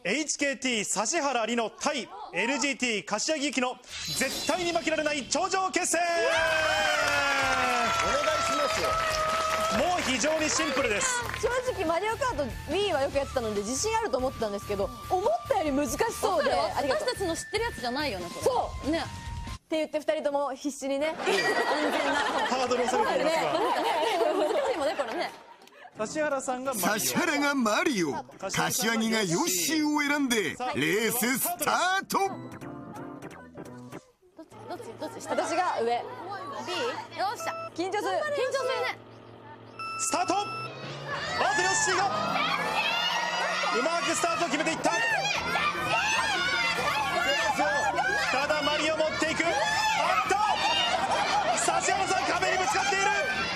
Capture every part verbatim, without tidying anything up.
エイチケーティー 指原莉乃対 エルジーティー 柏木由紀の絶対に負けられない頂上決戦。 お願いしますよ。 もう非常にシンプルです。 正直マリオカート Wii はよくやってたので自信あると思ったんですけど、思ったより難しそうで、 私たちの知ってるやつじゃないよねこれ。 そうねって言ってふたりとも必死にね、安全なハードルを下げていますが、 難しいもんねこれね。 指原さんがマリオ、 指原がマリオ、柏木がヨッシーを選んでレーススタート。 どっちどっちどっち下私が上。 B よっしゃ緊張する緊張するね。 スタート。あとヨッシーがうまくスタートを決めていった。ただマリオ持っていく。あっと指原さん壁にぶつかっている。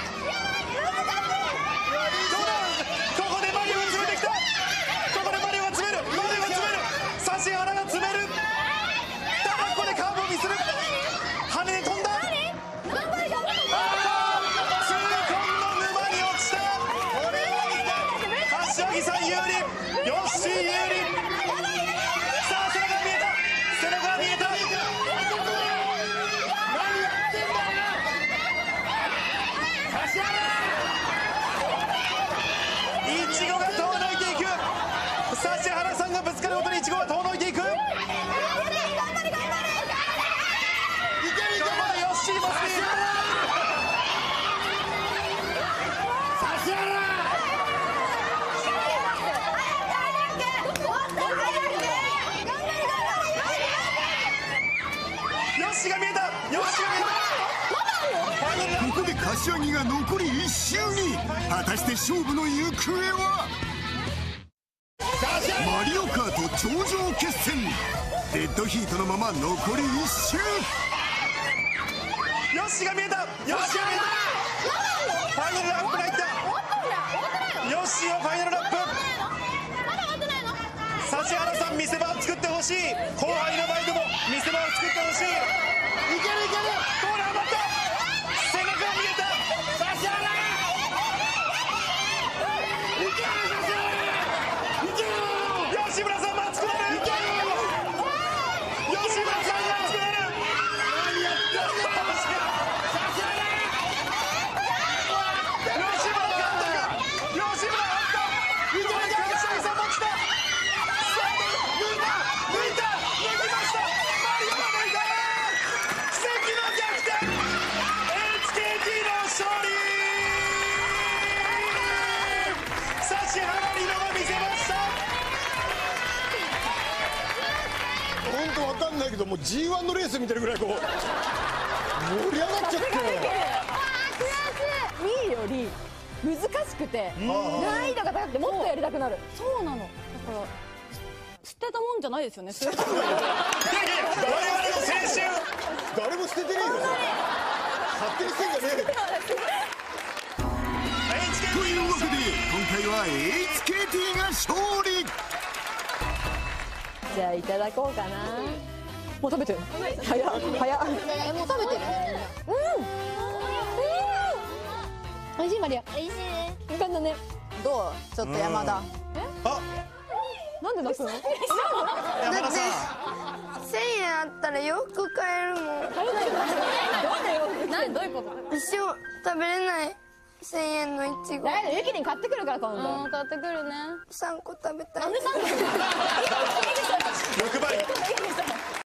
どうだ。ここでマリオが詰めてきた。ここでマリオが詰める。マリオが詰める。指原が詰める。ただここでカーブをミスる。羽で飛んだ。柏木さん有利、ヨッシー有利。さあ背中が見えた、背中が見えた。何やってんだよ柏原。イチゴが遠のいていく。指原さんがぶつかるごとにイチゴが遠のいていく。頑張れ頑張れ頑張れ。いけるいける。ヨッシーもスピード。 ここで柏木が残りいっ周に。果たして勝負の行方は。マリオカート頂上決戦、デッドヒートのまま残りいっ周。 ヨッシーが見えた。ヨッシーが見えた。ファイナルラップがいった。ヨッシーはファイナルラップ。指原さん見せ場を作ってほしい。後輩の前でも見せ場を作ってほしい。いけるいける。ゴール余った。背中が見えた。指原。いける指原。いける。吉村さんマッチくなる。いける。吉村さんマッチくなる。何やってんの。指原。吉村監督。吉村あった。いける。柏木さんも来た。 本当わかんないけど、もう ジーワン のレース見てるぐらいこう盛り上がっちゃって。 Wii より難しくて難易度が高くてもっとやりたくなる。 そうなの。だから捨てたもんじゃないですよね。 いやいやいや、我々の青春。 誰も捨ててねえよ。勝手に捨てんじゃねえよ。 というわけで今回は エイチケーティー が勝利。 じゃあいただこうかな。もう食べてる。早っ早っ。 えもう食べてる。 うんうん。美味しいマリア。 美味しいね。 よかったね。どう？ちょっと山田。 あ、 なんで泣くの？ 山田さん。 せんえんあったら洋服買えるもん。 なんどういうこと？ 一生食べれないせんえんのいちご。 だいゆきに買ってくるから今度。 うん買ってくるね。 さんこ食べたい。 なんでさんこ？ 欲張り。